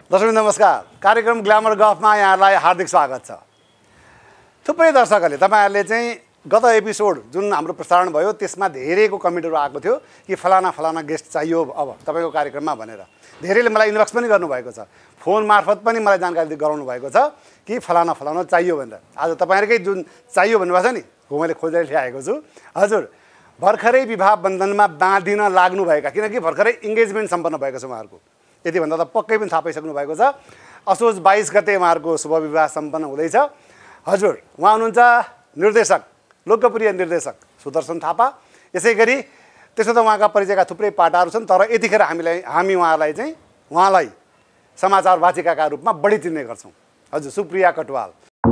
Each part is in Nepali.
दर्शक नमस्कार। कार्यक्रम ग्ल्यामर गफमा यहाँलाई हार्दिक स्वागत छ। थुप्रै दर्शकहरूले तपाईहरुले चाहिँ गत एपिसोड जुन हाम्रो प्रसारण भयो त्यसमा धेरैको कमेन्टहरु आएको थियो कि फलाना फलाना गेस्ट चाहियो अब तपाईको कार्यक्रममा भनेर। धेरैले मलाई इनबक्स पनि गर्नुभएको छ, फोन मार्फत पनि मलाई जानकारी गराउनु भएको छ कि फलाना फलाना चाहियो भनेर। आज तपाईहरुकै जुन चाहियो भन्नुभएको छ नि, हो मैले खोजेर ल्याएको छु। हजुर, भर्खरै विवाह बन्धनमा बाँधिन लाग्नुभएका, किनकि भर्खरै इन्गेजमेन्ट सम्पन्न भएको छ उहाँहरुको, यति भन्दा त पक्कै पनि थाहा पाइसक्नु भएको छ। असोज 22 गते उहाँहरुको शुभ विवाह सम्पन्न हुँदैछ। हजुर, उहाँ हुनुहुन्छ निर्देशक, लोकप्रिय निर्देशक सुदर्शन थापा। यसैगरी त्यसो त उहाँका परिचयका थुप्रै पाटाहरू छन्, तर यतिखेर हामी उहाँलाई समाचार वाचिकाका रूपमा बढी चिन्ने गर्छौं। हजुर, सुप्रिया कटवाल।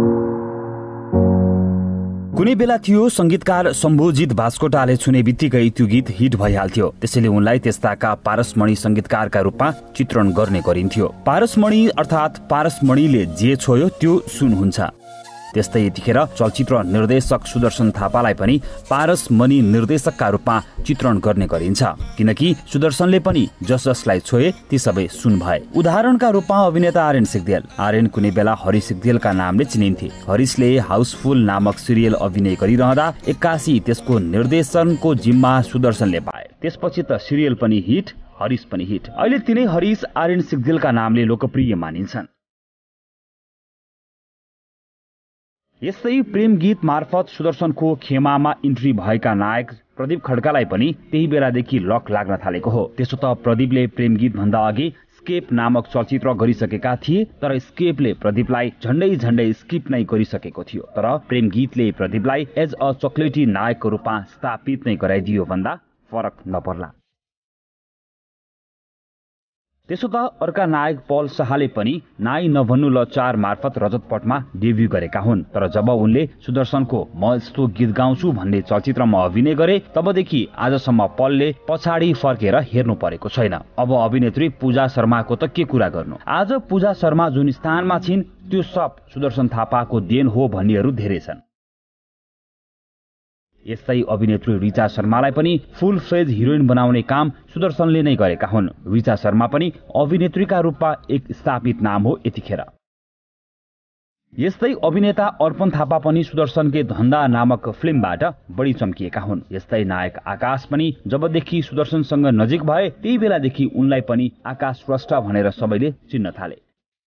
कुनै बेला थियो संगीतकार शम्भुजित बास्कोटाले छुने बित्तिकै त्यो गीत हिट भइहाल्थ्यो। त्यसैले उनलाई त्यस्ताका पारसमणि संगीतकारका रूपमा चित्रण गर्ने गरिन्थ्यो। पारसमणि अर्थात् पारसमणिले जे छोयो त्यो सुन हुन्छ। त्यस्तै यतिखेर चलचित्र निर्देशक सुदर्शन थापालाई पनि पारसमणि निर्देशकका रूपमा चित्रण गर्ने गरिन्छ, किनकि सुदर्शनले पनि जसलाई छोए ती सबै सुन भए। उदाहरणका रूपमा अभिनेता आर्यन सिग्देल कुनै बेला हरि सिग्देलका नामले चिनिन्थे। हरिसले हाउसफुल नामक सिरियल अभिनय गरिरहँदा 81 त्यसको निर्देशनको जिम्मा सुदर्शनले पाए। त्यसपछि त सिरियल पनि हिट, हरिस पनि हिट। अहिले तिनै हरिस आर्यन सिग्देलका नामले लोकप्रिय मानिन्छन्। यस्तै प्रेम गीत मार्फत सुदर्शनको खेमामा इन्ट्री भएका नायक प्रदीप खड्कालाई पनि त्यही बेलादेखि लक लाग्न थालेको हो। त्यसो त प्रदीपले प्रेम गीत भन्दा अघि स्केप नामक चलचित्र गरिसकेका थिए, तर स्केपले प्रदीपलाई झण्डै स्किप नै गरिसकेको थियो। तर प्रेम गीतले प्रदीपलाई एज अ चक्लेटी नायकको रूपमा स्थापित नै गराइदियो भन्दा फरक नपर्ला। त्यसो त अर्का नायक पल शाहले पनि नाइ नभन्नु ल 4 मार्फत रजतपटमा डेब्यू गरेका हुन्। तर जब उनले सुदर्शनको म यस्तो गीत गाउँछु भन्ने चलचित्रमा अभिनय गरे तबदेखि आजसम्म पलले पछाडि फर्केर हेर्नु परेको छैन। अब अभिनेत्री पूजा शर्माको त के कुरा गर्नु। आज पूजा शर्मा जुन स्थानमा छिन् त्यो सब सुदर्शन थापाको देन हो भन्नेहरू धेरै छन्। यस्तै अभिनेत्री ऋचा शर्मालाई पनि फुल फ्लेज हिरोइन बनाउने काम सुदर्शनले नै गरेका हुन्। ऋचा शर्मा पनि अभिनेत्रीका रूपमा एक स्थापित नाम हो यतिखेर। यस्तै अभिनेता अर्पण थापा पनि सुदर्शनकै धन्दा नामक फिल्मबाट बढी चम्किएका हुन्। यस्तै नायक आकाश पनि जबदेखि सुदर्शनसँग नजिक भए त्यही बेलादेखि उनलाई पनि आकाश श्रेष्ठ भनेर सबैले चिन्न थाले।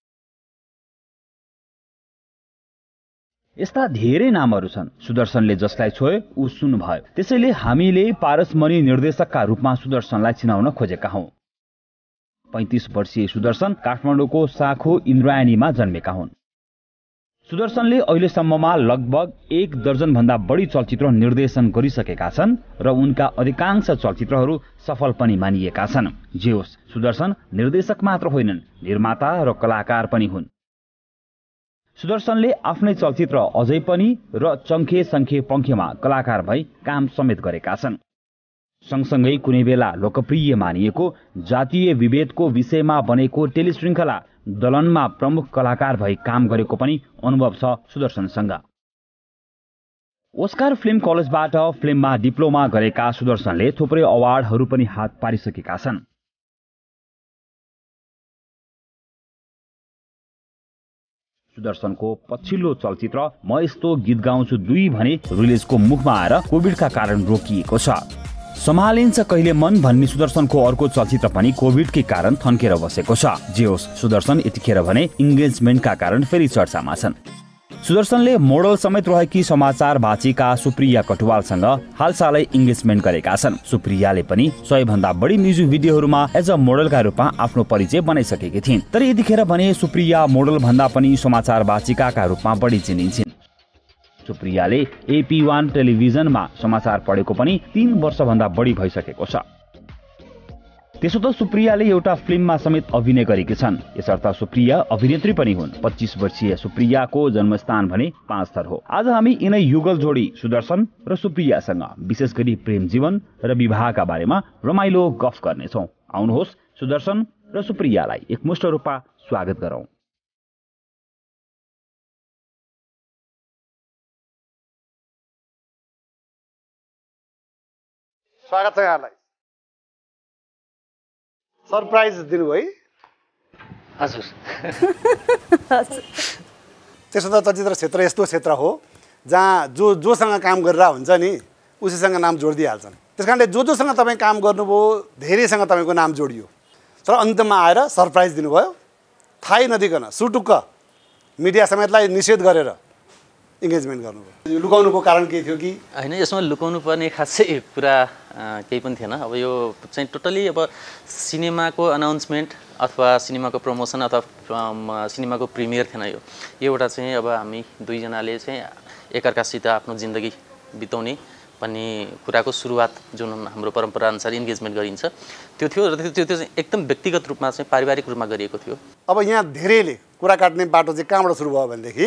यस्ता धेरै नामहरू छन्। सुदर्शनले जसलाई छोए ऊ सुन भयो। त्यसैले हामीले पारसमणि निर्देशकका रूपमा सुदर्शनलाई चिनाउन खोजेका हौं। 35 वर्षीय सुदर्शन काठमाडौँको साखो इन्द्रायणीमा जन्मेका हुन्। सुदर्शनले अहिलेसम्ममा लगभग 1 दर्जन भन्दा बढी चलचित्र निर्देशन गरिसकेका छन् र उनका अधिकांश चलचित्रहरू सफल पनि मानिएका छन्। जे होस्, सुदर्शन निर्देशक मात्र होइनन्, निर्माता र कलाकार पनि हुन्। सुदर्शनले आफ्नै चलचित्र अझै पनि र चङ्खे सङ्खे पङ्खेमा कलाकार भई काम समेत गरेका छन्। सँगसँगै कुनै बेला लोकप्रिय मानिएको जातीय विभेदको विषयमा बनेको टेलिश्रृङ्खला दलनमा प्रमुख कलाकार भई काम गरेको पनि अनुभव छ सुदर्शनसँग। ओस्कार फिल्म कलेजबाट फिल्ममा डिप्लोमा गरेका सुदर्शनले थुप्रै अवार्डहरू पनि हात पारिसकेका छन्। सुदर्शनको पछिल्लो चलचित्र म यस्तो गीत गाउँछु 2 भने रिलिजको मुखमा आएर कोभिडका कारण रोकिएको छ। सम्हालिन्छ कहिले मन भन्ने सुदर्शनको अर्को चलचित्र पनि कोभिडकै कारण थन्केर बसेको छ। जे होस्, सुदर्शन यतिखेर भने इन्गेजमेन्टका कारण फेरि चर्चामा छन्। सुदर्शनले मोडल समेत रहेकी समाचार वाचिका सुप्रिया कटवालसँग हालसालै इन्गेजमेन्ट गरेका छन्। सुप्रियाले पनि 100 भन्दा बढी म्युजिक भिडियोहरूमा एज अ मोडलका रूपमा आफ्नो परिचय बनाइसकेकी थिइन्। तर यतिखेर भने सुप्रिया मोडल भन्दा पनि समाचार वाचिकाका रूपमा बढी चिनिन्छन्। सुप्रियाले AP1 टेलिभिजनमा समाचार पढेको पनि 3 वर्ष भन्दा बढी भइसकेको छ। त्यसो त सुप्रियाले एउटा फिल्ममा समेत अभिनय गरेकी छन्। यसर्थ सुप्रिया अभिनेत्री पनि हुन्। 25 वर्षीय सुप्रियाको जन्मस्थान भने 5 थर हो। आज हामी यिनै युगल जोडी सुदर्शन र सुप्रियासँग विशेष गरी प्रेम जीवन र विवाहका बारेमा रमाइलो गफ गर्नेछौँ। आउनुहोस् सुदर्शन र सुप्रियालाई एकमुष्ट रूपमा स्वागत गरौँ। स्वागत छ यहाँलाई। सरप्राइज दिनुभयो। हजुर त्यसो त चलचित्र क्षेत्र यस्तो क्षेत्र हो जहाँ जोसँग काम गरेर हुन्छ नि उसैसँग नाम जोडिदिइहाल्छन्। त्यस कारणले जोसँग तपाईँ काम गर्नुभयो धेरैसँग तपाईँको नाम जोडियो तर अन्तमा आएर सरप्राइज दिनुभयो थाहै नदिकन सुटुक्क मिडिया समेतलाई निषेध गरेर इङ्गेजमेन्ट गर्नुभयो। यो लुकाउनुको कारण के थियो कि होइन? यसमा लुकाउनु पर्ने खासै कुरा केही पनि थिएन। अब यो चाहिँ टोटली अब सिनेमाको अनाउन्समेन्ट अथवा सिनेमाको प्रमोसन अथवा सिनेमाको प्रिमियर थिएन। यो एउटा चाहिँ अब हामी दुईजनाले चाहिँ एकअर्कासित आफ्नो जिन्दगी बिताउने भन्ने कुराको सुरुवात जुन हाम्रो परम्परा अनुसार इन्गेजमेन्ट गरिन्छ त्यो थियो र त्यो चाहिँ एकदम व्यक्तिगत रूपमा चाहिँ पारिवारिक रूपमा गरिएको थियो। अब यहाँ धेरैले कुरा काट्ने बाटो चाहिँ कहाँबाट सुरु भयो भनेदेखि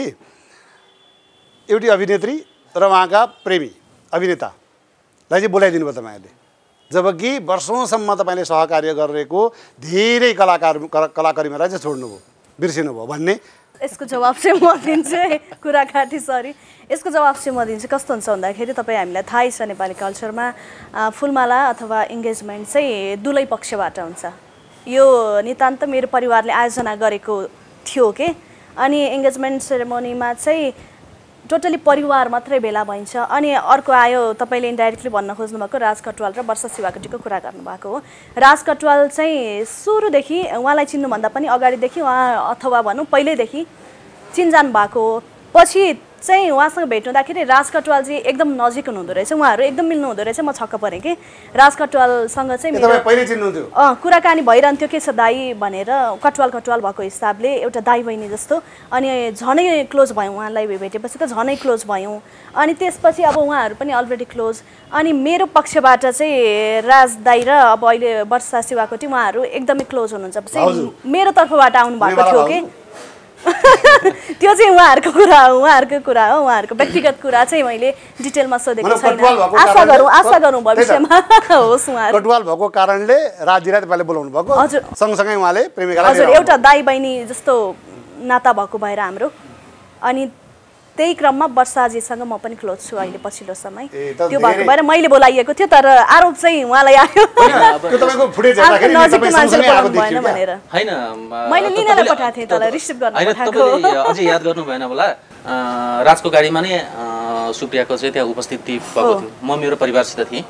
एउटी अभिनेत्री र उहाँका प्रेमी अभिनेतालाई चाहिँ बोलाइदिनु भयो तपाईँहरूले, जबकि वर्षौँसम्म तपाईँले सहकार्य गरेको धेरै कलाकारीमालाई चाहिँ छोड्नुभयो बिर्सिनुभयो भन्ने यसको जवाब चाहिँ म दिन्छु। कुरा काटी सरी, यसको जवाब चाहिँ म दिन्छु। कस्तो हुन्छ भन्दाखेरि तपाईँ हामीलाई थाहै छ नेपाली कल्चरमा फुलमाला अथवा इङ्गेजमेन्ट चाहिँ दुलै पक्षबाट हुन्छ। यो नितान्त मेरो परिवारले आयोजना गरेको थियो के, अनि इङ्गेजमेन्ट सेरेमोनीमा चाहिँ टोटली परिवार मात्रै भेला भइन्छ। अनि अर्को आयो तपाईँले इन्डाइरेक्टली भन्न खोज्नुभएको राज कटवाल र वर्षा शिवाकोटीको कुरा गर्नुभएको हो। राज कटवाल चाहिँ सुरुदेखि उहाँलाई चिन्नुभन्दा पनि अगाडिदेखि उहाँ अथवा भनौँ पहिल्यैदेखि चिनजान भएको हो। पछि चाहिँ उहाँसँग भेट हुँदाखेरि राज कटवालजी एकदम नजिक हुनुहुँदो रहेछ, उहाँहरू एकदम मिल्नु हुँदो रहेछ। म छक्क परेँ कि राज कटवालसँग चाहिँ मेरो कुराकानी भइरहन्थ्यो के छ दाई भनेर, कटवाल भएको हिसाबले एउटा दाई बहिनी जस्तो। अनि झनै क्लोज भयौँ, उहाँलाई भेटेपछि त झनै क्लोज भयौँ। अनि त्यसपछि अब उहाँहरू पनि अलरेडी क्लोज। अनि मेरो पक्षबाट चाहिँ राज दाई र अब अहिले वर्षा शिवाकोटी उहाँहरू एकदमै क्लोज हुनुहुन्छ। मेरो तर्फबाट आउनुभएको थियो कि त्यो चाहिँ उहाँहरूको कुरा हो, उहाँहरूको व्यक्तिगत कुरा चाहिँ मैले डिटेलमा सोधेको छैन। आशा गरौँ भविष्यमा होस्। उहाँहरू कटवाल भएको कारणले राजीलाई तपाईँले बोलाउनु भएको? हजुर, सँगसँगै उहाँले प्रेमिकालाई हजुर एउटा दाई बहिनी जस्तो नाता भएको भएर हाम्रो। अनि त्यही क्रममा वर्षाजीसँग म पनि क्लोज छु अहिले पछिल्लो समय। त्यो भएको भएर मैले बोलाइएको थियो, तर आरोप चाहिँ उहाँलाई आयो नजिकको मान्छेले बोलाउनु भएन भनेर। होइन मैले लिनलाई पठाएको थिएँ, तर रिसिभ गर्न पठाएको। अझै याद गर्नु भएन होला, राजको गाडीमा नै सुप्रियाको चाहिँ त्यहाँ उपस्थिति भएको थियो। म मेरो परिवारसित थिएँ।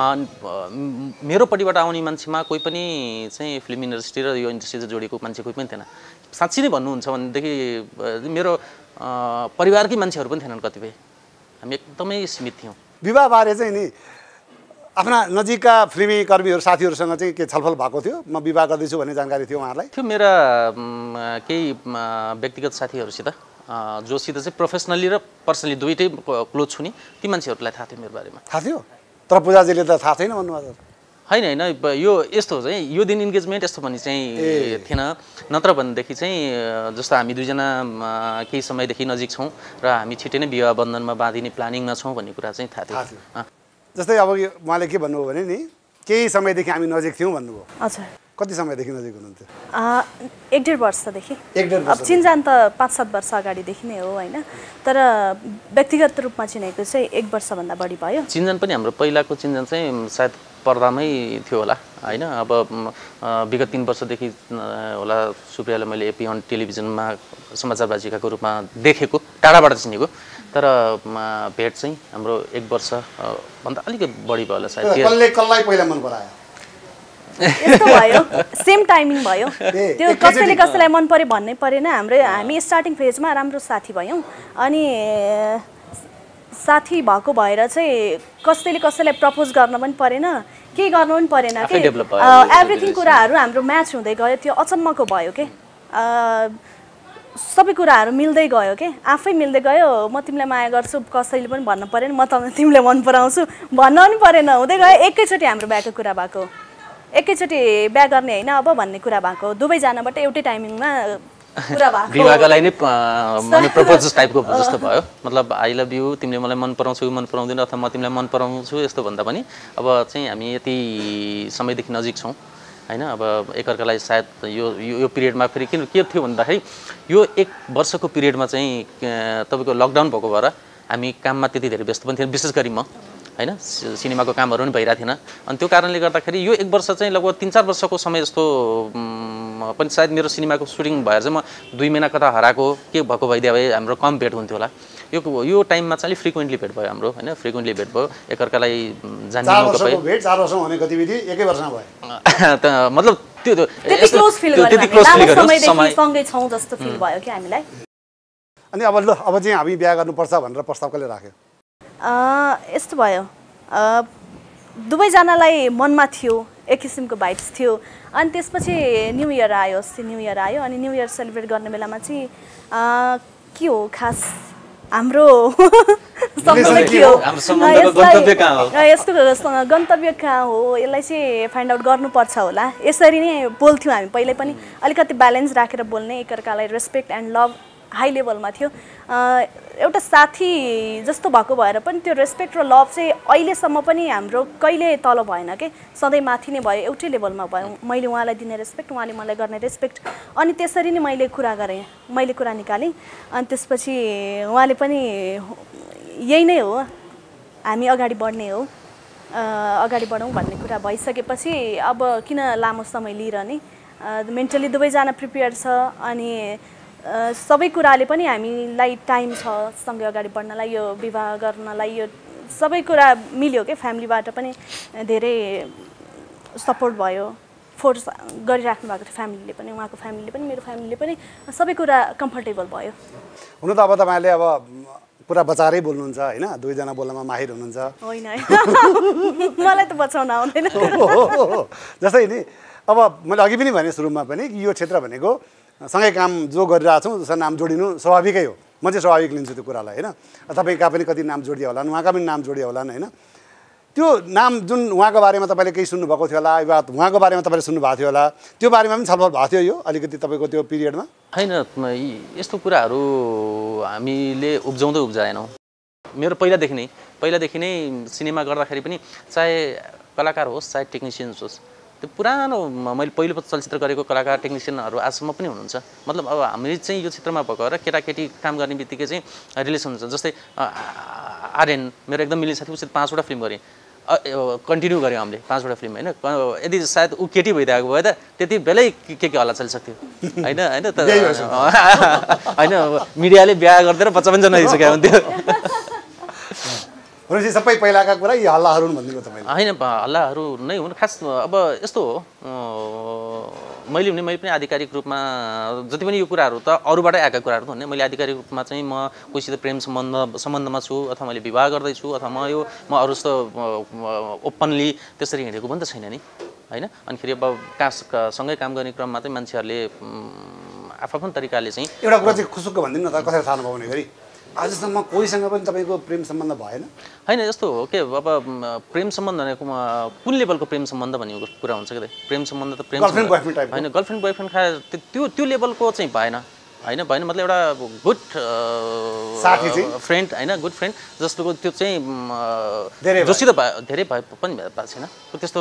मेरो परिवारबाट आउने मान्छेमा कोही पनि चाहिँ फिल्म इन्डस्ट्री र यो इन्डस्ट्री जोडिएको मान्छे कोही पनि थिएन। साँच्ची नै भन्नुहुन्छ भनेदेखि मेरो परिवारकै मान्छेहरू पनि थिएनन् कतिपय, हामी एकदमै सीमित थियौँ। विवाहबारे चाहिँ नि आफ्ना नजिकका फिल्मी कर्मीहरू साथीहरूसँग चाहिँ के छलफल भएको थियो? म विवाह गर्दैछु भन्ने जानकारी थियो उहाँहरूलाई? थियो, मेरा केही व्यक्तिगत साथीहरूसित जोसित चाहिँ प्रोफेसनली र पर्सनली दुइटै क्लोज छु नि, ती मान्छेहरूलाई थाहा थियो मेरो बारेमा। थाहा थियो, तर पूजाजीले त थाहा छैन भन्नुभएको? होइन होइन, यो यस्तो चाहिँ यो दिन इन्गेजमेन्ट यस्तो भन्ने चाहिँ थिएन। नत्र भनेदेखि चाहिँ जस्तो हामी दुईजना केही समयदेखि नजिक छौँ र हामी छिट्टै नै विवाह बन्धनमा बाँधिने प्लानिङमा छौँ भन्ने कुरा चाहिँ थाहा थियो। जस्तै अब उहाँले के भन्नुभयो भने नि केही समयदेखि हामी नजिक थियौँ भन्नुभयो। हजुर, कति समयदेखि नजिक हुनुहुन्थ्यो? 1-1.5 वर्षदेखि। अब चिनजान त 5-7 वर्ष अगाडिदेखि नै हो होइन, तर व्यक्तिगत रूपमा चिनेको चाहिँ 1 वर्षभन्दा बढी भयो। चिनजान पनि हाम्रो पहिलाको चिनजान चाहिँ सायद पर्दामै थियो होला होइन। अब विगत 3 वर्षदेखि होला सुप्रियालाई मैले एपी अन टेलिभिजनमा समाचार वाचिकाको रूपमा देखेको, टाढाबाट चिनेको, तर भेट चाहिँ हाम्रो 1 वर्ष भन्दा अलिक बढी भयो होला सायद। कसलाई पहिला मन परायो? यस्तो भयो, सेम टाइमिङ भयो। त्यो कसैले कसैलाई मन पर्यो भन्नै परेन। हामी स्टार्टिङ फेजमा राम्रो साथी भयौँ, अनि साथी भएको भएर चाहिँ कसैले कसैलाई प्रपोज गर्न पनि परेन, केही गर्नु पनि परेन कि। एभ्रिथिङ कुराहरू हाम्रो म्याच हुँदै गयो। त्यो अचम्मको भयो के, सबै कुराहरू मिल्दै गयो के, आफै मिल्दै गयो। म तिमीलाई माया गर्छु कसैले पनि भन्न परेन, म तिमीलाई मन पराउँछु भन्न पनि परेन, हुँदै गयो। एकैचोटि हाम्रो बिहाको कुरा भएको, एकैचोटि बिहा गर्ने होइन अब भन्ने कुरा भएको, दुवैजनाबाट एउटै टाइमिङमा कुरा भएको। विवाहलाई नै मैले प्रपोज टाइपको जस्तो भयो। मतलब आई लभ यु, तिमीले मलाई मन पराउँछौ कि मन पराउँदैन, अथवा म तिमीलाई मन पराउँछु यस्तो भन्दा पनि अब चाहिँ हामी यति समयदेखि नजिक छौँ होइन। अब एकअर्कालाई सायद यो पिरियडमा फेरि के थियो भन्दाखेरि यो 1 वर्षको पिरियडमा चाहिँ तपाईँको लकडाउन भएको भएर हामी काममा त्यति धेरै व्यस्त पनि थियौँ, विशेष गरी म। होइन सिनेमाको कामहरू पनि भइरहेको थिएन अनि त्यो कारणले गर्दाखेरि यो 1 वर्ष चाहिँ लगभग 3-4 वर्षको समय जस्तो पनि सायद मेरो सिनेमाको सुटिङ भएर चाहिँ म 2 महिना कता हराएको के भएको भइदियो भए हाम्रो कम भेट हुन्थ्यो होला यो टाइममा चाहिँ अलिक फ्रिक्वेन्टली भेट भयो हाम्रो होइन फ्रिक्वेन्टली भेट भयो एकअर्कालाई जान्ने मौका पायो भेट 4 वर्षमा हुने गतिविधि एकै वर्षमा भयो मतलब त्यो त्यति क्लोज फिल गर्यो समय सँगै छौं जस्तो फिल भयो कि हामीलाई अनि अब चाहिँ हामी बिहा गर्नुपर्छ भनेर प्रस्ताव कसले राख्यो यस्तो भयो दुवैजनालाई मनमा थियो एक किसिमको भाइब्स थियो अनि त्यसपछि न्यू इयर आयो अनि न्यू इयर सेलिब्रेट गर्ने बेलामा चाहिँ के हो खास हाम्रो सम्बन्ध के हो यसको गन्तव्य कहाँ हो यसलाई चाहिँ फाइन्ड आउट गर्नुपर्छ होला यसरी नै बोल्थ्यौँ हामी पहिल्यै पनि अलिकति ब्यालेन्स राखेर बोल्ने एकअर्कालाई रेस्पेक्ट एन्ड लभ हाई लेभलमा थियो एउटा साथी जस्तो भएको भएर पनि त्यो रेस्पेक्ट र लभ चाहिँ अहिलेसम्म पनि हाम्रो कहिले तल भएन के सधैँ माथि नै भयो एउटै लेभलमा भयो मैले उहाँलाई दिने रेस्पेक्ट उहाँले मलाई गर्ने रेस्पेक्ट अनि त्यसरी नै मैले कुरा गरेँ मैले कुरा निकालेँ अनि त्यसपछि उहाँले पनि यही नै हो हामी अगाडि बढ्ने हो अगाडि बढौँ भन्ने कुरा भइसकेपछि अब किन लामो समय लिइरहने मेन्टली दुवैजना प्रिपेयर छ अनि सबै कुराले पनि हामीलाई टाइम छ सँगै अगाडि बढ्नलाई यो विवाह गर्नलाई यो सबै कुरा मिल्यो के फ्यामिलीबाट पनि धेरै सपोर्ट भयो फोर्स गरिराख्नु भएको थियो फ्यामिलीले पनि उहाँको फ्यामिलीले पनि मेरो फ्यामिलीले पनि सबै कुरा कम्फर्टेबल भयो हुन त अब तपाईहरुले अब पुरा बचारै बोल्नुहुन्छ हैन दुईजना बोल्नमा माहिर हुनुहुन्छ होइन मलाई त बचाउन आउँदैन जस्तै नि अब मैले अघि पनि भने सुरुमा पनि कि यो क्षेत्र भनेको सँगै काम जो गरिरहेको छौँ जसको नाम जोडिनु स्वाभाविकै हो म चाहिँ स्वाभाविक लिन्छु त्यो कुरालाई हैन तपाईका पनि कति नाम जोडिया होलान् उहाँका पनि नाम जोडिया होलान् हैन त्यो नाम जुन उहाँको बारेमा तपाईले केही सुन्नु भएको थियो होला या उहाँको बारेमा तपाईले सुन्नु भएको थियो होला त्यो बारेमा पनि छलफल भएको थियो यो अलिकति तपाईको त्यो पिरियडमा हैन यस्तो कुराहरू हामीले उब्जाएनौँ मेरो पहिलादेखि नै सिनेमा गर्दाखेरि पनि चाहे कलाकार होस् चाहे टेक्निसियन्स होस् त्यो पुरानो मैले पहिलो चलचित्र गरेको कलाकार टेक्निसियनहरू आजसम्म पनि हुनुहुन्छ मतलब अब हामी चाहिँ यो क्षेत्रमा भएको र केटाकेटी काम गर्ने बित्तिकै चाहिँ रिलेसन हुन्छ जस्तै आर्यन मेरो एकदम मिल्ने साथी उसित 5 वटा फिल्म गरेँ कन्टिन्यू गऱ्यौँ हामीले 5 वटा फिल्म हैन यदि सायद ऊ केटी भइदिएको भए त त्यति बेलै के हल्ला चलिसक्थ्यो हैन त हैन मिडियाले बिहा गरिदिएर बच्चा पनि जन्माइसकेको हुन्थ्यो भनेपछि सबै पहिलाका कुरा यी हल्लाहरू भन्दिनु तपाईले हैन हल्लाहरू नै हुन् खास अब यस्तो हो मैले पनि आधिकारिक रूपमा जति पनि यो कुराहरू त अरूबाटै आएका कुराहरू त हुने मैले आधिकारिक रूपमा चाहिँ म कोहीसित प्रेम सम्बन्धमा छु अथवा मैले विवाह गर्दैछु अथवा म अरू जस्तो ओपनली त्यसरी हिँडेको पनि त छैन नि हैन अनि फेरि अब सँगै काम गर्ने क्रममा चाहिँ मान्छेहरूले आफ्नो तरिकाले चाहिँ एउटा कुरा चाहिँ खुसुक्क भनिदिनु न त कसरी थाहा नपाउने गरी आजसम्म कोहीसँग पनि तपाईको प्रेम सम्बन्ध भएन हैन यस्तो हो के अब प्रेम सम्बन्ध भनेको कुन लेभलको प्रेम सम्बन्ध भन्ने कुरा हुन्छ के प्रेम सम्बन्ध त प्रेम हैन गर्लफ्रेन्ड बोयफ्रेन्ड त्यो लेभलको चाहिँ भएन मतलब एउटा गुड साथी चाहिँ फ्रेन्ड हैन गुड फ्रेन्ड जस्तोको त्यो चाहिँ जोसित धेरै भए पनि भएको छैन त्यस्तो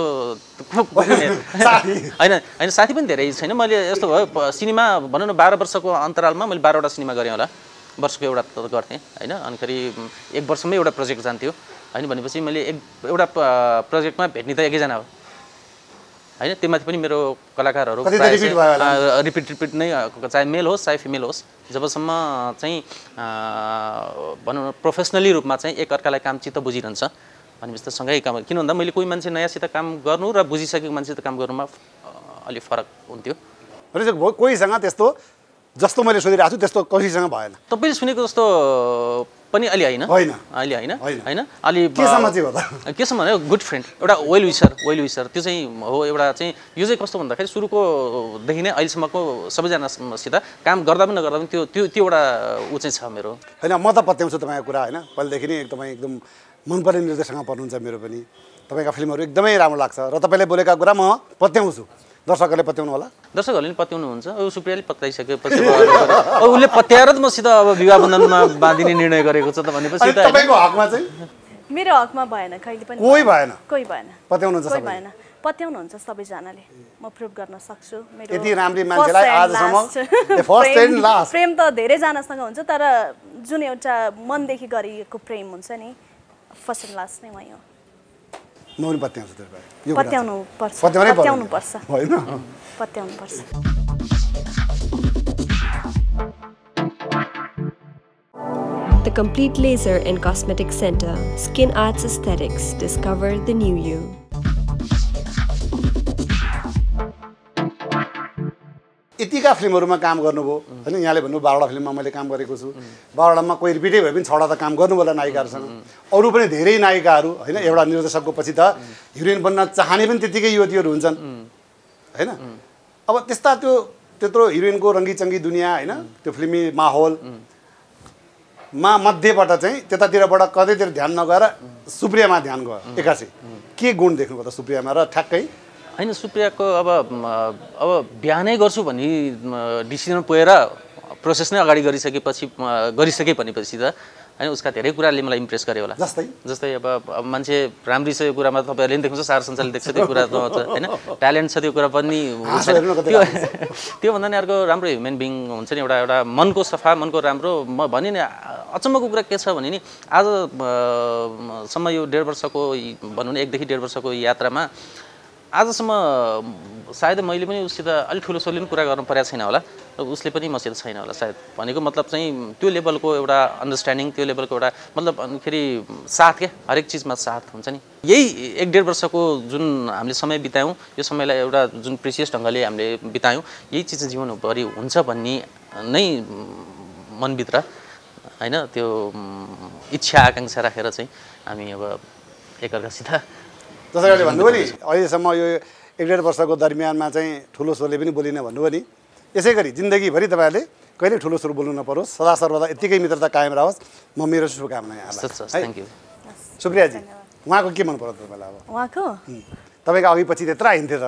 हैन साथी पनि धेरै छैन मैले यस्तो भयो सिनेमा भनौँ न 12 वर्षको अन्तरालमा मैले 12 वटा सिनेमा गरेँ होला वर्षको एउटा गर्थेँ हैन अनि फेरि 1 वर्षमै एउटा प्रोजेक्ट जान्थ्यो हैन भनेपछि मैले एउटा प्रोजेक्टमा भेट्ने त एकैजना हो हैन त्यसमाथि पनि मेरो कलाकारहरू रिपिट नै चाहे मेल होस् चाहे फिमेल होस् जबसम्म चाहिँ भनौँ न प्रोफेसनली रूपमा चाहिँ एकअर्कालाई काम चित्त बुझिरहन्छ भनेपछि त सँगै काम किन भन्दा मैले कोही मान्छे नयाँसित काम गर्नु र बुझिसकेको मान्छेसित काम गर्नुमा अलि फरक हुन्थ्यो कोहीसँग त्यस्तो जस्तो मैले सोधिरहेको छु त्यस्तो कसैसँग भएन तपाईले सुनेको जस्तो पनि अलि हैन अलि केसम्म भने गुड फ्रेन्ड एउटा वेल विसर त्यो चाहिँ हो एउटा चाहिँ यो चाहिँ कस्तो भन्दाखेरि सुरुको देखि नै अहिलेसम्मको सबैजनासित काम गर्दा पनि नगर्दा पनि त्यो एउटा ऊ चाहिँ छ मेरो हैन म त पत्याउँछु तपाईँको कुरा हैन पहिलेदेखि नै एकदम मनपर्ने निर्देशकसँग पर्नुहुन्छ मेरो पनि तपाईँका फिल्महरू एकदमै राम्रो लाग्छ र तपाईँले बोलेका कुरा म पत्याउँछु दर्शकहरूले पत्याउनु होला दर्शकहरूले पनि पत्याउनुहुन्छ अब सुप्रियाले पत्याइसकेपछि उसले पत्याएर त मसित अब विवाह बन्धनमा बाँधिने निर्णय गरेको छ त भनेपछि त तपाईको हकमा चाहिँ मेरो हकमा भएन कहिले पनि कोही भएन पत्याउनुहुन्छ सबै भएन पत्याउनुहुन्छ सबैजनाले म प्रुभ गर्न सक्छु मेरो यति राम्री मान्छेलाई आजसम्म फर्स्ट एन्ड लास्ट प्रेम त धेरै जनासँग हुन्छ तर जुन एउटा मनदेखि गरिएको प्रेम हुन्छ नि फर्स्ट एन्ड लास्ट नै वही हो म पनि पत्याउँछु त्यसलाई पत्याउनु पर्छ होइन पत्याउनु पर्छ The Complete Laser and Cosmetic Center, Skin Arts Aesthetics, discover the new you. यतिका फिल्महरुमा काम गर्नुभयो हैन यहाँले भन्नु 12 वटा फिल्ममा मैले काम गरेको छु 12 वटामा कोही रिपिटै भए पनि 6 वटा त काम गर्नु होला नायिकाहरुसँग अरु पनि धेरै नायिकाहरु हैन एउटा निर्देशकको पछि त हिरोइन बन्न चाहने पनि त्यतिकै युवतीहरु हुन्छन् हैन अब त्यस्ता त्यो त्यत्रो हिरोइनको रंगीचंगी दुनिया हैन त्यो फिल्मी माहौल मा मध्येबाट चाहिँ त्यतातिरबाट कतैतिर ध्यान नगएर सुप्रियामा ध्यान गयो एकासी के गुण देख्नुभयो त सुप्रियामा र ठ्याक्कै हैन सुप्रियाको अब बिहानै गर्छु भन्ने डिसिजन पुगेर प्रोसेस नै अगाडि गरिसके भनेपछि त हैन उसका धेरै कुराले मलाई इम्प्रेस गरे होला जस्तै अब मान्छे राम्री छ यो कुरामा तपाईहरुले पनि देख्नुहुन्छ सारा संसारले देख्छ त्यो कुरा हैन ट्यालेन्ट छ त्यो कुरा पनि त्यो भन्दा नि अर्को राम्रो ह्युमन बिङ हुन्छ नि एउटा मनको सफा मनको राम्रो म भने नि अचम्मको कुरा के छ भने नि आज सम्म यो 1.5 वर्षको भनौं न 1 देखि 1.5 वर्षको यात्रामा आजसम्म सायद मैले पनि उससित अलि ठुलो सोले पनि कुरा गर्न परेको छैन होला उसले पनि मसित छैन होला सायद भनेको मतलब चाहिँ त्यो लेभलको एउटा अन्डरस्ट्यान्डिङ त्यो लेभलको एउटा मतलब अनिखेरि साथ के हरेक चीजमा साथ हुन्छ नि यही 1.5 वर्षको जुन हामीले समय बितायौं यो समयलाई एउटा जुन प्रिसियस ढंगले हामीले बितायौं यही चीज जीवनभरि हुन्छ भन्ने नै मनभित्र हैन त्यो इच्छा आकांक्षा राखेर चाहिँ हामी अब एकअर्कासित जसरी भन्नुभयो नि अहिलेसम्म यो 1.5 वर्षको दरमियानमा चाहिँ ठुलो स्वरले पनि बोलिन भन्नुभयो नि यसैगरी जिन्दगीभरि तपाईहरुले कहिले ठुलो स्वर बोल्नु नपरोस् सदा सर्वदा यतिकै मित्रता कायम रहोस् म मेरो शुभकामना यहाँलाई थ्यांक यू सुप्रिया जी उहाँको के मन पर्यो तपाईलाई अब उहाँको तपाईको अघि पछि त्यत्रा हिँड्थे त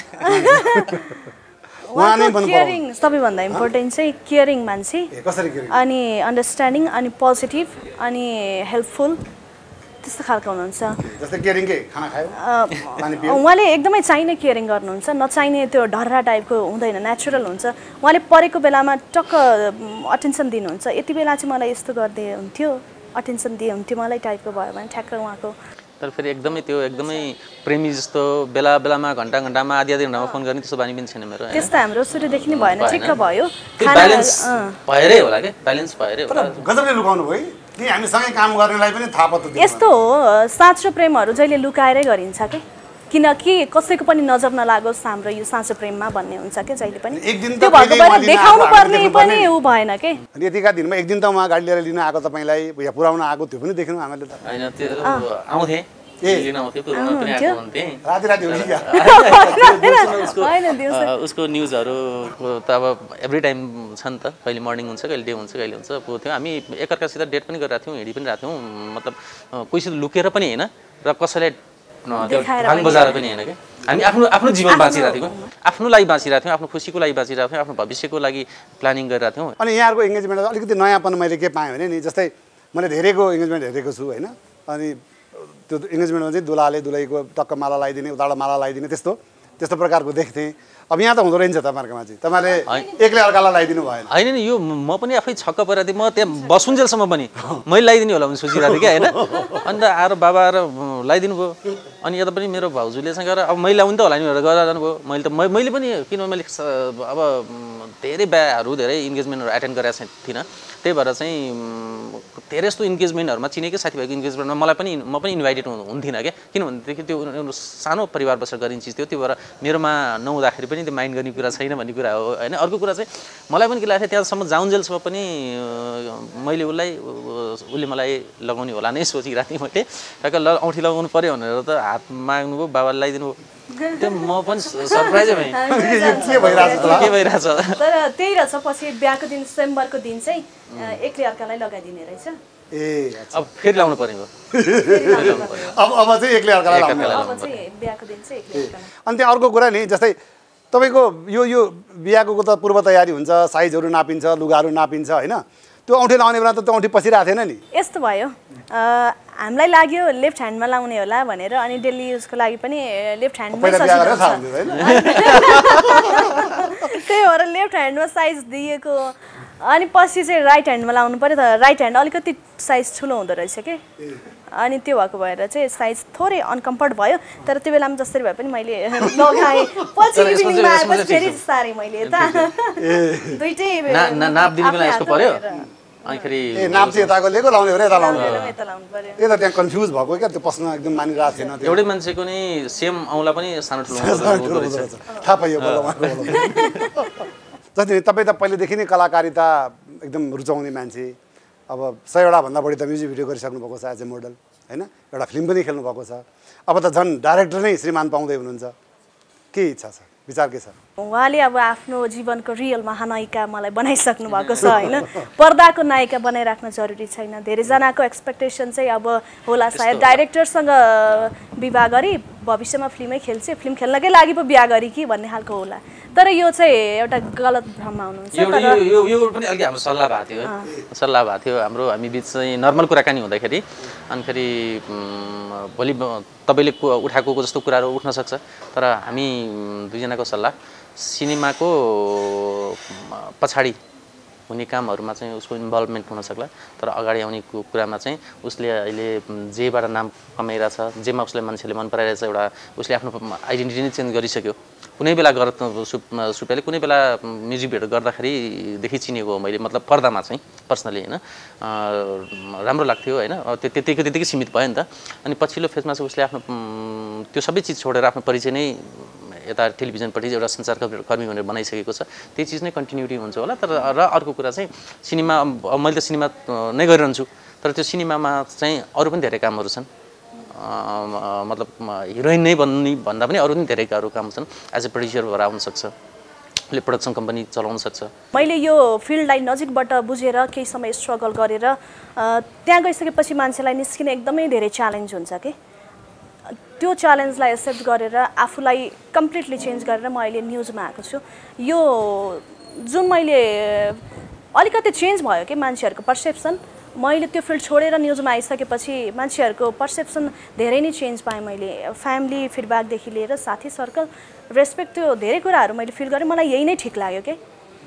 उहाँ नै भन्नु केयरिङ सबैभन्दा इम्पोर्टेन्ट चाहिँ केयरिङ मान्छे कसरी केयरिङ अनि अन्डरस्ट्यान्डिङ अनि पोजिटिभ अनि हेल्पफुल त्यस्तो खालको हुनुहुन्छ जस्तै केयरिङ के खाना खायो पानी पियो उहाँले एकदमै चाहिने केयरिङ गर्नुहुन्छ नचाहिने त्यो ढर्रा टाइपको हुँदैन नेचुरल हुन्छ उहाँले परेको बेलामा टक्क अटेन्सन दिनुहुन्छ यति बेला चाहिँ मलाई यस्तो गर्दै हुन्थ्यो अटेन्सन दिए हुन्थ्यो मलाई टाइपको भयो भने ठ्याक्क उहाँको तर फेरि एकदमै त्यो एकदमै प्रेमी जस्तो बेला बेलामा घण्टा घण्टामा आधी घण्टामा फोन गर्ने त्यस्तो बानी पनि छैन मेरो त्यस्तो हाम्रो सुरुदेखि नै भएन ठिक्क भयो ब्यालेन्स भएरै होला के ब्यालेन्स भएरै होला गजबले लुकाउनु भयो कि हामी सँगै काम गर्नेलाई पनि थाहा पत्तो दिनु यस्तो हो साँचो प्रेमहरू जहिले लुकाएरै गरिन्छ के किनकि कसैको पनि नजर नलागोस् हाम्रो यो साँचो प्रेममा भन्ने हुन्छ के जहिले पनि त्यो भएको भएर देखाउनु पर्ने पनि उ भएन के अनि यतिका दिनमा एक दिन त उहाँ गाडी लिएर लिन आएको तपाईलाई या पुराउन आएको त्यो पनि देख्नु हामीले त हैन त्यो आउँथे लिन आउँथे पुराउन पनि आएको हुन्थे राति उसको न्यूजहरु त अब एभ्री टाइम छ नि त कहिले मर्निङ हुन्छ कहिले डे हुन्छ कहिले हुन्छ पो थियो हामी एकअर्कासित डेट पनि गरिरहेको थियौं हिँडी पनि रहेको थियौं मतलब कोहीसित लुकेर पनि हैन र कसैले भाङ बजाएर पनि हैन के हामी आफ्नो जीवन बाँचिरहेको थियौं आफ्नो लागि बाँचिरहेको थियौं आफ्नो खुसीको लागि बाँचिरहेको थियौं आफ्नो भविष्यको लागि प्लानिङ गरिरहेको थियौं अनि यहाँहरुको एंगेजमेन्ट अलिकति नयाँपन मैले के पाएँ भने नि जस्तै मैले धेरैको एंगेजमेन्ट हेरेको छु हैन अनि त्यो एंगेजमेन्टमा चाहिँ दुलाले दुलैको टक्क माला लगाइदिने उताबाट माला लगाइदिने त्यस्तो प्रकारको देख्थे अब यहाँ त हुँदो रहेछ तपाईहरुकोमा चाहिँ तपाईले एकले अर्कालाई लगाइदिनु भएन हैन नि यो म पनि आफै छक्क परेथे म त्यहाँ बसुन्जेलसम्म पनि मैले लगाइदिनु होला भने सोचिरहेको थिएँ के हैन अनि त आएर बाबा आएर लगाइदिनु भयो अनि यता पनि मेरो भाउजूले सँग अब मैले लाउनु त होला नि भनेर गरेर जानुभयो मैले पनि किनभने मैले अब धेरै बिहाहरू धेरै इन्गेजमेन्टहरु एटेन्ड गरेको थिइनँ त्यही भएर चाहिँ धेरै जस्तो इन्गेजमेन्टहरुमा चिनेकै साथीभाइको इन्गेजमेन्टमा म पनि इन्भाइटेड हुन्थिनँ के किनभनेदेखि त्यो सानो परिवार बसेर गरिने चिज थियो त्यो भएर मेरोमा नहुँदाखेरि पनि त्यो माइन्ड गर्ने कुरा छैन भन्ने कुरा हो हैन अर्को कुरा चाहिँ मलाई पनि के लाग्थ्यो त्यहाँसम्म जाउन्जेलसम्म पनि मैले उसले मलाई लगाउने होला नै सोचिरहेको थिएँ मैले ठ्याक्क औँठी लगाउनु पर्यो भनेर त हात माग्नुभयो बाबाले लगाइदिनु त्यो म पनि सरप्राइज भएँ के भइरहेछ तर त्यही रहेछ पछि बिहाको दिन स्वयंवरको दिन चाहिँ एकले अर्कालाई लगाइदिने रहेछ ए अब फेरि लाउनु पर्यो अब चाहिँ एकले अर्कालाई अब चाहिँ बिहाको दिन चाहिँ एकले अर्कालाई अनि त्यहाँ अर्को कुरा नि जस्तै तपाईको यो बिहाको त पूर्व तयारी हुन्छ साइजहरु नापिन्छ लुगाहरु नापिन्छ हैन त्यो औँठी लाउने बेला त त्यो औँठी पसिरहेको थिएन नि यस्तो भयो हामीलाई लाग्यो लेफ्ट ह्यान्डमा लाउने होला भनेर अनि डेली युजको लागि पनि लेफ्ट ह्यान्डमै सजिलो हुन्छ त्यही भएर लेफ्ट ह्यान्डमा साइज दिएको अनि पछि चाहिँ राइट ह्यान्डमा लाउनु पर्यो त राइट ह्यान्ड अलिकति साइज ठुलो हुँदो रहेछ कि अनि त्यो भएको भएर चाहिँ साइज थोरै अनकम्फर्ट भयो तर त्यो बेलामा जसरी भए पनि मैले लगाएँ पछि इभिनिङमा आएपछि फेरि सारेँ मैले यता दुइटै नाप दिने बेला यसको पर्यो अनि फेरि नाप चाहिँ यताको लिएको लाउने हो यता लाउनु यता लाउनु पर्यो त्यही त त्यहाँ कन्फ्युज भएको क्या त्यो पस्न एकदम मानिरहेको थिएन एउटै मान्छेको नि सेम औँला पनि सानो ठुलो थाहा पाइयो जस्तै तपाईँ त पहिलेदेखि नै कलाकारिता एकदम रुचाउने मान्छे अब 100वटा भन्दा बढी त म्युजिक भिडियो गरिसक्नु भएको छ एज ए मोडल हैन एउटा फिल्म पनि खेल्नु भएको छ अब त झन् डाइरेक्टर नै श्रीमान पाउँदै हुनुहुन्छ के इच्छा छ विचार के छ उहाँले अब आफ्नो जीवनको रियल महानायिका मलाई बनाइसक्नु भएको छ हैन पर्दाको नायिका बनाइराख्न जरुरी छैन धेरैजनाको एक्सपेक्टेसन चाहिँ अब होला सायद डाइरेक्टरसँग विवाह गरी भविष्यमा फिल्मै खेल्छ फिल्म खेल्नकै लागि पो बिहा गरी कि भन्ने खालको होला तर यो चाहिँ एउटा गलत भ्रममा हुनुहुन्छ यो पनि अलि हाम्रो सल्लाह भएको थियो हामी बीच चाहिँ नर्मल कुराकानी हुँदाखेरि अनि फेरि भोलि तपाईले उठाएको जस्तो कुराहरू उठ्न सक्छ तर हामी दुईजनाको सल्लाह सिनेमाको पछाडि हुने कामहरुमा चाहिँ उसको इन्भल्भमेन्ट हुन सक्ला तर अगाडि आउने कुरामा चाहिँ उसले अहिले जेबाट नाम कमाइरहेछ जेमा उसले मान्छेले मन पराइरहेछ एउटा उसले आफ्नो आइडेन्टिटी नै चेन्ज गरिसक्यो कुनै बेला सुप्रियाले कुनै बेला म्युजिक भिडियो गर्दाखेरि देखि चिनेको हो मैले मतलब पर्दामा चाहिँ पर्सनली हैन राम्रो लाग्थ्यो हैन त्यतिकै सीमित भयो नि त अनि पछिल्लो फेजमा चाहिँ उसले आफ्नो त्यो सबै चीज छोडेर आफ्नो परिचय नै यता टेलिभिजनपट्टि एउटा सञ्चारकर्मी भनेर बनाइसकेको छ त्यही चीज नै कन्टिन्युटी हुन्छ होला तर र अर्को कुरा चाहिँ सिनेमा मैले त सिनेमा नै गरिरहन्छु तर त्यो सिनेमामा चाहिँ अरु पनि धेरै कामहरु छन् मतलब हिरोइन नै भन्दा पनि अरु पनि धेरै काम छन् एज ए प्रोड्युसर भएर आउन सक्छ ले प्रोडक्सन कम्पनी चलाउन सक्छ मैले यो फिल्डलाई नजिकबाट बुझेर केही समय स्ट्रगल गरेर त्यहाँ गइसकेपछि मान्छेलाई निस्किन एकदमै धेरै च्यालेन्ज हुन्छ के त्यो च्यालेन्जलाई एक्सेप्ट गरेर आफूलाई कम्प्लिटली चेन्ज गरेर म अहिले न्यूजमा आएको छु यो जुन मैले अलिकति चेन्ज भयो के मान्छेहरुको पर्सेप्सन मैले त्यो फिल्ड छोडेर न्यूजमा आइसकेपछि मान्छेहरुको पर्सेप्सन धेरै नै चेन्ज पाएँ मैले फ्यामिली फिडब्याक देखि लिएर साथी सर्कल रेस्पेक्ट त्यो धेरै कुराहरु मैले फिल गरे मलाई यही नै ठीक लाग्यो के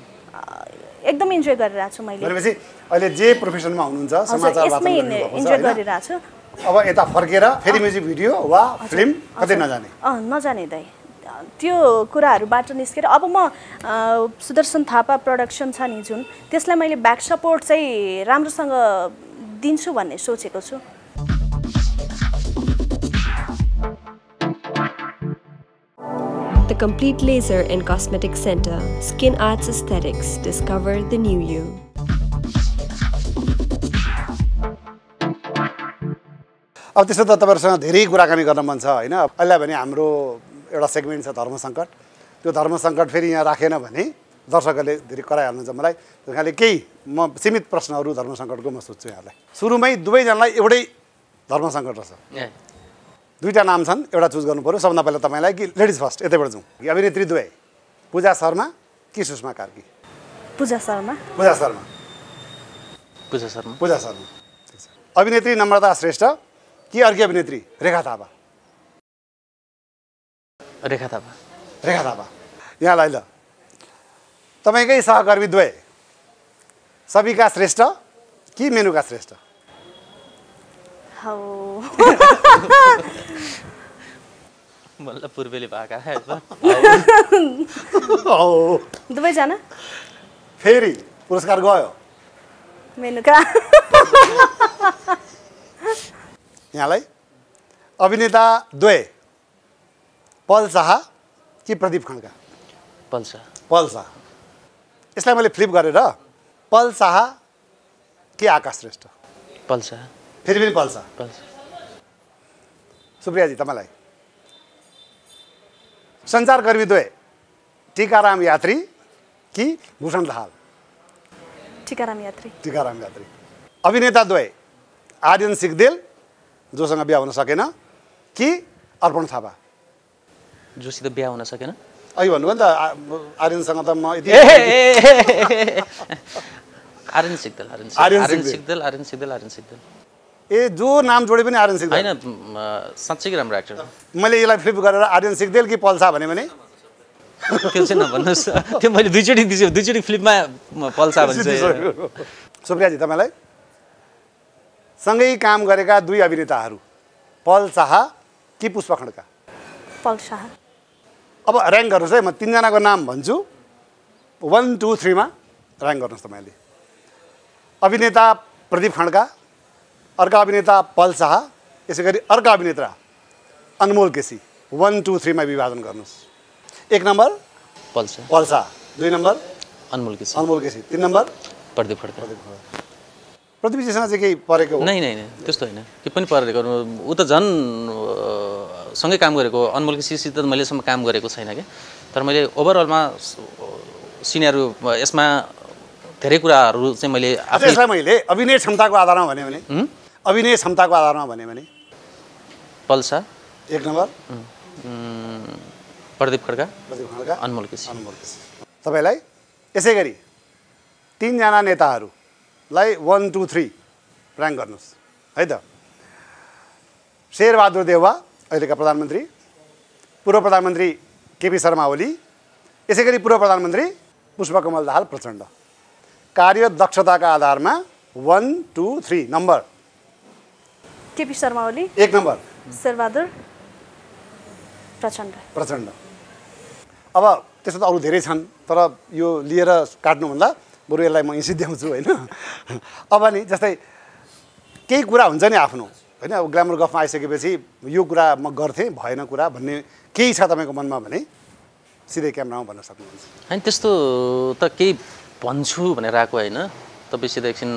एकदम इन्जोय गरिरहेको छु मैले भनेपछि अहिले जे प्रोफेसनमा हुनुहुन्छ समाचार वाचन इन्जोय गरिरहेको छु अब यता फर्केर फेरि म्युजिक भिडियो वा फिल्म कतै नजाने नजाने दाइ त्यो कुराहरुबाट निस्केर अब म सुदर्शन थापा प्रोडक्सन छ नि जुन त्यसलाई मैले ब्याक सपोर्ट चाहिँ राम्रोसँग दिन्छु भन्ने सोचेको छु The Complete Laser and Cosmetic Center, Skin Arts Aesthetics, discover the new you. अब त्यसो त तपाईहरुसँग धेरै कुराकानी गर्न मन छ हैन अहिले भने हाम्रो एउटा सेगमेन्ट छ धर्म संकट त्यो धर्म संकट फेरि यहाँ राखेन भने दर्शकहरूले धेरै कराइहाल्नुहुन्छ मलाई त्यसकारणले केही म सीमित प्रश्नहरू धर्म संकटको म सोध्छु यहाँलाई सुरुमै दुवै जनालाई एउटै धर्म संकट रहेछ दुईटा नाम छन् एउटा चुज गर्नु पर्यो सबभन्दा पहिला तपाईलाई कि लेडिज फर्स्ट यतैबाट जाउँ अभिनेत्री दुवै पूजा शर्मा कि सुषमा कार्की पूजा शर्मा अभिनेत्री नम्रता श्रेष्ठ कि अर्की अभिनेत्री रेखा थापा यहाँलाई ल तपाईकै सहकर्मी दुवै सबिका श्रेष्ठ कि मेनुका श्रेष्ठ बल्ल पूर्वेले भाका दुवै जना फेरि पुरस्कार गयो मेनुका यहाँलाई अभिनेता दुवै पल शाह कि प्रदीप खड्का पल शाह यसलाई मैले फ्लिप गरेर पल शाह कि आकाश श्रेष्ठ पल शाह फेरि पनि पल शाह सुप्रियाजी तपाईलाई सञ्चारकर्मी दुवै टीकाराम यात्री कि भूषण दाहाल टीकाराम यात्री अभिनेता दुवै आर्यन सिगदेल जोसँग बिहा हुन सकेन कि अर्पण थापा जोसित बिहा हुन सकेन अघि भन्नुभयो नि त आर्यनसँग त म यति आर्यन सिगदेल ए जो नाम जोडे पनि आर्यन सिगदेल हैन साच्चै राम्रो एक्टर मैले यसलाई फ्लिप गरेर आर्यन सिगदेल कि पल शाह भने त्यो चाहिँ नभन्नुहोस् त्यो मैले दुईचोटि फिल्ममा पल्सा भन्छ सुप्रियाजी तपाईँलाई सँगै काम गरेका दुई अभिनेताहरू पल शाह कि पुष्प खड्का पल शाह अब र्याङ्क गर्नुहोस् है म तीनजनाको नाम भन्छु 1 2 3 मा र्याङ्क गर्नुहोस् तपाईँले अभिनेता प्रदीप खड्का अर्का अभिनेता पल शाह यसै गरी अर्का अभिनेता अनमोल केसी 1 2 3 मा विभाजन गर्नुहोस् 1 number Paul Shah 2 number Anmol KC 3 number Pradeep Khadka प्रदीपजीसँग चाहिँ केही परेको हो? नै त्यस्तो होइन के पनि परेको ऊ त झन् सँगै काम गरेको अनमोल केसीसित त मैले सम्म काम गरेको छैन क्या तर मैले ओभरअलमा सिनियरहरू यसमा धेरै कुराहरू चाहिँ मैले यसलाई मैले अभिनय क्षमताको आधारमा भने भने पल शाह 1 नम्बर प्रदीप खड्का अनमोल केसी तपाईँलाई यसै गरी तीनजना नेताहरूलाई 1 2 3 र्याङ्क गर्नुहोस् है त शेरबहादुर देउवा अहिलेका प्रधानमन्त्री पूर्व प्रधानमन्त्री केपी शर्मा ओली यसै गरी पूर्व प्रधानमन्त्री पुष्पकमल दाहाल प्रचण्ड कार्य दक्षताका आधारमा 1 2 3 नम्बर केपी शर्मा ओली 1 नम्बर शेरबहादुर प्रचण्ड अब त्यसो त अरू धेरै छन् तर यो लिएर काट्नुभन्दा बरु यसलाई म इसिद्याउँछु होइन अब नि जस्तै केही कुरा हुन्छ नि आफ्नो होइन अब ग्ल्यामर गफमा आइसकेपछि यो कुरा म गर्थेँ भएन कुरा भन्ने केही छ तपाईँको मनमा भने सिधै क्यामेरामा भन्न सक्नुहुन्छ होइन त्यस्तो त केही भन्छु भनेर आएको होइन तपाईँ सिधै एकछिन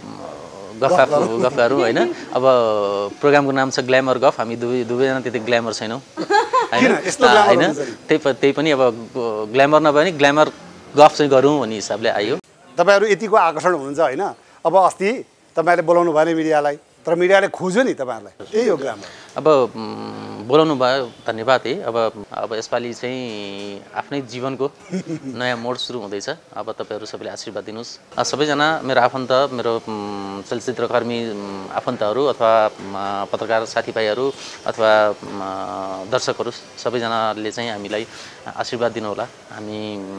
गफहरू होइन अब प्रोग्रामको नाम छ ग्ल्यामर गफ हामी दुवैजना त्यति ग्ल्यामर छैनौँ होइन त्यही पनि अब ग्ल्यामर नभए नि ग्ल्यामर गफ चाहिँ गरौँ भन्ने हिसाबले आयो तपाईँहरू यतिको आकर्षण हुनुहुन्छ होइन अब अस्ति तपाईँहरूले बोलाउनु भयो नि मिडियालाई तर मिडियाले खोज्यो नि तपाईँहरूलाई यही हो ग्ल्यामर अब बोलाउनु भयो धन्यवाद है अब यसपालि चाहिँ आफ्नै जीवनको नयाँ मोड सुरु हुँदैछ अब तपाईँहरू सबैले आशीर्वाद दिनुहोस् सबैजना मेरो आफन्त मेरो चलचित्रकर्मी आफन्तहरू अथवा पत्रकार साथीभाइहरू अथवा दर्शकहरू सबैजनाले चाहिँ हामीलाई आशीर्वाद दिनुहोला हामी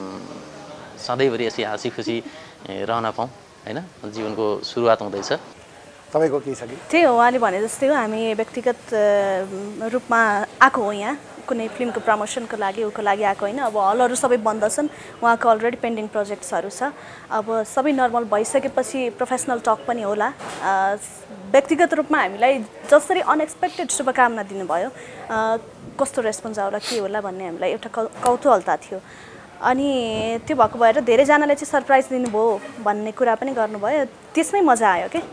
सधैँभरि यसरी हाँसी खुसी रहन पाऊँ होइन जीवनको सुरुवात हुँदैछ तपाईँको के छ कि त्यही हो उहाँले भने जस्तै हो हामी व्यक्तिगत रूपमा आएको हो यहाँ कुनै फिल्मको प्रमोसनको लागि उको लागि आएको होइन अब हलहरू सबै बन्द छन् उहाँको अलरेडी पेन्डिङ प्रोजेक्ट्सहरू छ अब सबै नर्मल भइसकेपछि प्रोफेसनल टक पनि होला व्यक्तिगत रूपमा हामीलाई जसरी अनएक्सपेक्टेड शुभकामना दिनुभयो कस्तो रेस्पोन्स आउला के होला भन्ने हामीलाई एउटा कौतूहलता थियो अनि त्यो भएको भएर धेरैजनाले चाहिँ सरप्राइज दिनुभयो भन्ने कुरा पनि गर्नुभयो त्यसमै मजा आयो के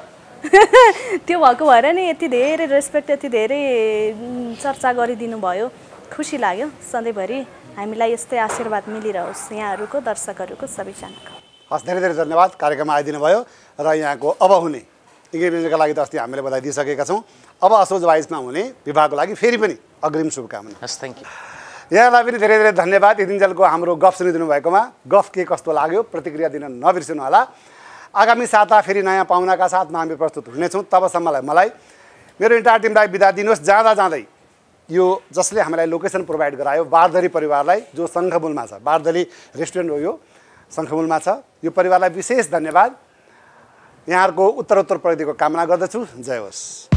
त्यो भएको भएर नि यति धेरै रेस्पेक्ट यति धेरै चर्चा गरिदिनु भयो खुसी लाग्यो सधैँभरि हामीलाई यस्तै आशीर्वाद मिलिरहोस् यहाँहरूको दर्शकहरूको सबैजनाको हस् धेरै धेरै धन्यवाद कार्यक्रममा आइदिनु भयो र यहाँको अब हुने इङ्ग्रेजीका लागि त अस्ति हामीले बधाई दिइसकेका छौँ अब असोज 22 हुने विवाहको लागि फेरि पनि अग्रिम शुभकामना हस् थ्याङ्क यू यहाँलाई पनि धेरै धेरै धन्यवाद यतिन्जेलको हाम्रो गफ सुनिदिनु भएकोमा गफ के कस्तो लाग्यो प्रतिक्रिया दिन नबिर्सिनु होला आगामी साता फेरि नयाँ पाहुनाका साथमा हामी प्रस्तुत हुनेछौँ तबसम्मलाई मलाई मेरो इन्टायर टिमलाई बिदा दिनुहोस् जाँदै यो जसले हामीलाई लोकेसन प्रोभाइड गरायो बारदली परिवारलाई जो शङ्खमूलमा छ बारदली रेस्टुरेन्ट हो यो शङ्खमूलमा छ यो परिवारलाई विशेष धन्यवाद यहाँहरूको उत्तरोत्तर प्रगतिको कामना गर्दछु जय होस्